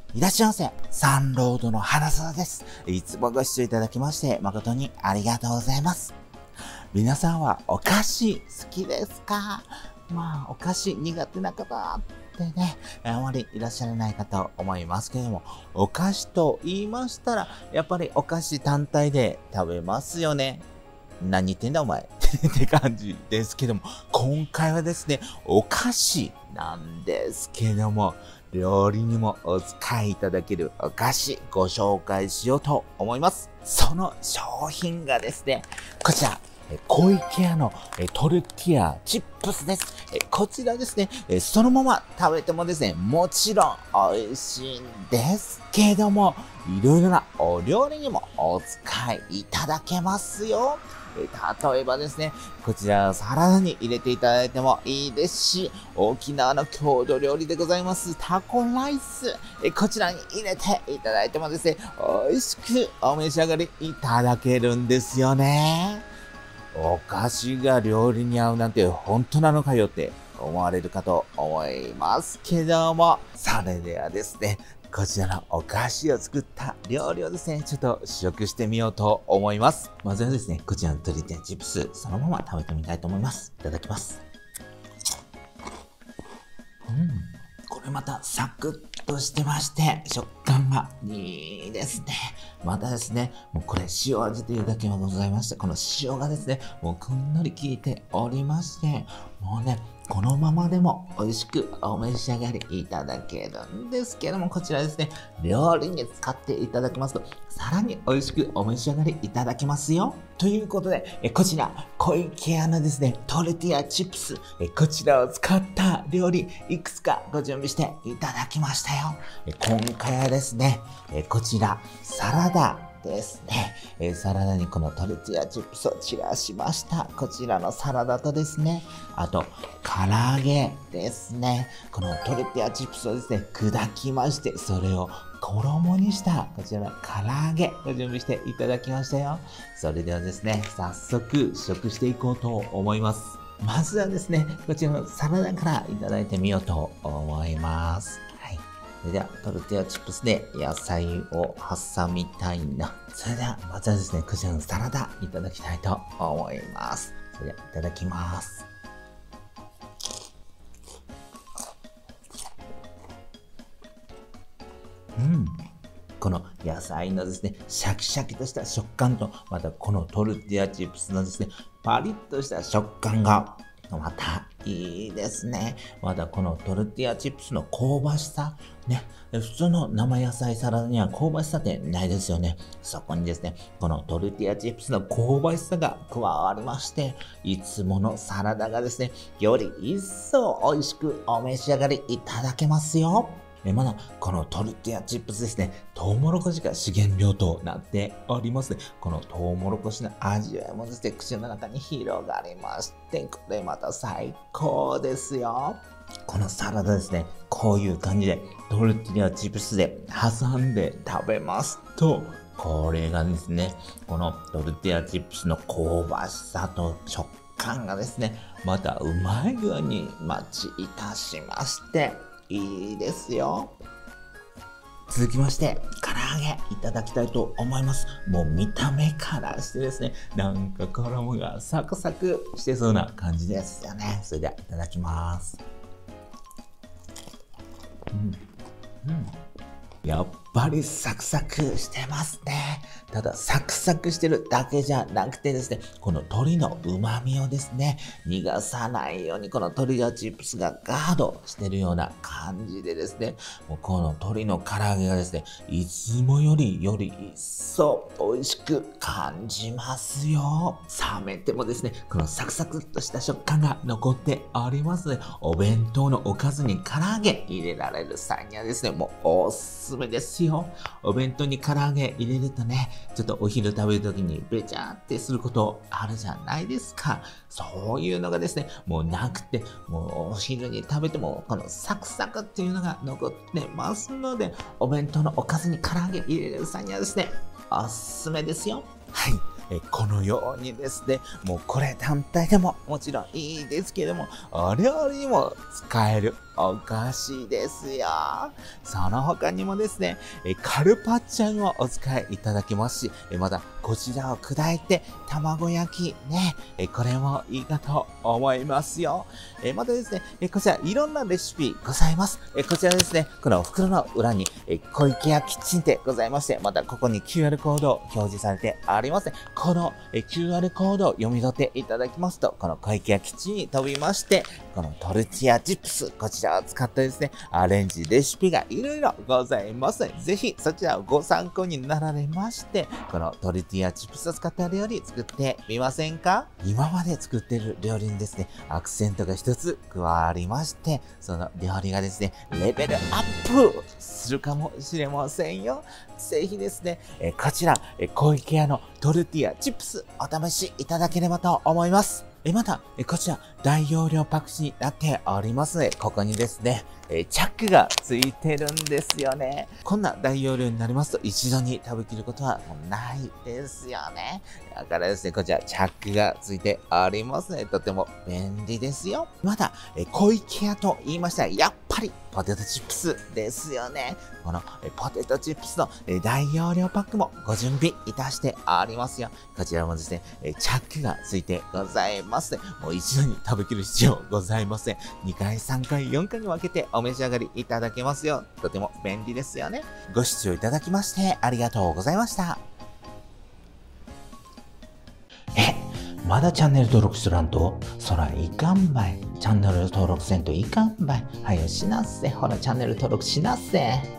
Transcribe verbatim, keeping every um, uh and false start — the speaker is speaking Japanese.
いらっしゃいませ。サンロードの花園です。いつもご視聴いただきまして誠にありがとうございます。皆さんはお菓子好きですか？まあ、お菓子苦手な方ってね、あまりいらっしゃらないかと思いますけれども、お菓子と言いましたら、やっぱりお菓子単体で食べますよね。何言ってんだお前って感じですけども、今回はですね、お菓子なんですけども、料理にもお使いいただけるお菓子ご紹介しようと思います。その商品がですね、こちら、小池屋のトルティーヤチップスです。こちらですね、そのまま食べてもですね、もちろん美味しいんですけども、いろいろなお料理にもお使いいただけますよ。例えばですね、こちらサラダに入れていただいてもいいですし、沖縄の郷土料理でございますタコライス、こちらに入れていただいてもですね、美味しくお召し上がりいただけるんですよね。お菓子が料理に合うなんて本当なのかよって思われるかと思いますけども、それではですね、こちらのお菓子を作った料理をですね、ちょっと試食してみようと思います。まずはですね、こちらのトルティーヤチップス、そのまま食べてみたいと思います。いただきます。うん。これまたサクッとしてまして、食感がいいですね。またですね、もうこれ塩味というだけはございまして、この塩がですね、もうくんのり効いておりまして、もうね、このままでも美味しくお召し上がりいただけるんですけども、こちらですね、料理に使っていただきますと、さらに美味しくお召し上がりいただけますよ。ということで、えこちら、小池屋のですね、トルティーヤチップス、えこちらを使った料理、いくつかご準備していただきましたよ。え今回はですね、えこちら、サラダ、ですね、えー、サラダにこのトルティーヤチップスを散らしました。こちらのサラダとですね、あと、唐揚げですね。このトルティーヤチップスをですね、砕きまして、それを衣にしたこちらの唐揚げを準備していただきましたよ。それではですね、早速試食していこうと思います。まずはですね、こちらのサラダからいただいてみようと思います。それでは、トルティーヤチップスで野菜を挟みたいな。それでは、まずはですね、こちらのサラダいただきたいと思います。それでは、いただきます。うん。この野菜のですね、シャキシャキとした食感と、またこのトルティーヤチップスのですね、パリッとした食感が、またいいですね。またこのトルティーヤチップスの香ばしさ。ね。普通の生野菜サラダには香ばしさってないですよね。そこにですね、このトルティーヤチップスの香ばしさが加わりまして、いつものサラダがですね、より一層美味しくお召し上がりいただけますよ。えまだこのトルティーヤチップスですね、トウモロコシが資源量となっておりますね。このトウモロコシの味わいもですね、口の中に広がりまして、これまた最高ですよ。このサラダですね、こういう感じでトルティーヤチップスで挟んで食べますと、これがですね、このトルティーヤチップスの香ばしさと食感がですね、またうまい具合にマッチいたしまして、いいですよ。続きまして、唐揚げいただきたいと思います。もう見た目からしてですね、なんか衣がサクサクしてそうな感じですよね。それではいただきます。うん。うん。やっぱりサクサクしてますね。ただサクサクしてるだけじゃなくてですね、この鶏の旨味をですね、逃がさないようにこのトルティーヤチップスがガードしてるような感じでですね、もうこの鶏の唐揚げがですね、いつもよりより一層美味しく感じますよ。冷めてもですね、このサクサクっとした食感が残っておりますので、お弁当のおかずに唐揚げ入れられる際にはですね、もうおすすめですよ。お弁当に唐揚げ入れるとね、ちょっとお昼食べるときにべちゃってすることあるじゃないですか。そういうのがですね、もうなくて、もうお昼に食べてもこのサクサクっていうのが残ってますので、お弁当のおかずに唐揚げ入れる際にはですね、おすすめですよ。はい。えこのようにですね、もうこれ単体でももちろんいいですけども、お料理にも使えるお菓子ですよ。その他にもですね、えカルパッチャをお使いいただけますし、えまたこちらを砕いて卵焼きね、えこれもいいかと思いますよ。えまたですね、えこちらいろんなレシピございます。えこちらですね、この袋の裏に、え小池屋キッチンでございまして、またここに キューアール コードを表示されてあります。この、え キューアール コードを読み取っていただきますと、この小池屋キッチンに飛びまして、このトルティヤチップス、こちらを使ったですね、アレンジレシピがいろいろございます。ぜひそちらをご参考になられまして、このトルティヤチップスを使った料理作ってみませんか？今まで作っている料理にですね、アクセントが一つ加わりまして、その料理がですね、レベルアップするかもしれませんよ。ぜひですね、えこちら、え小池屋のトルティヤチップスお試しいただければと思います。えまた、えこちら、大容量パックになっておりますので、ここにですね、えチャックがついてるんですよね。こんな大容量になりますと、一度に食べきることはもうないですよね。だからですね、こちら、チャックがついておりますので、とても便利ですよ。また、え小池屋と言いましたら、やっぱり、ポテトチップスですよね。このえポテトチップスのえ大容量パックもご準備いたしておりますよ。こちらもですね、えチャックがついてございます。もう一度に食べきる必要ございません。にかい、さんかい、よんかいに分けてお召し上がりいただけますよ。とても便利ですよね。ご視聴いただきましてありがとうございました。え、まだチャンネル登録しとらんと？そらいかんばい。チャンネル登録せんといかんばい。はよしなっせ。ほらチャンネル登録しなっせ。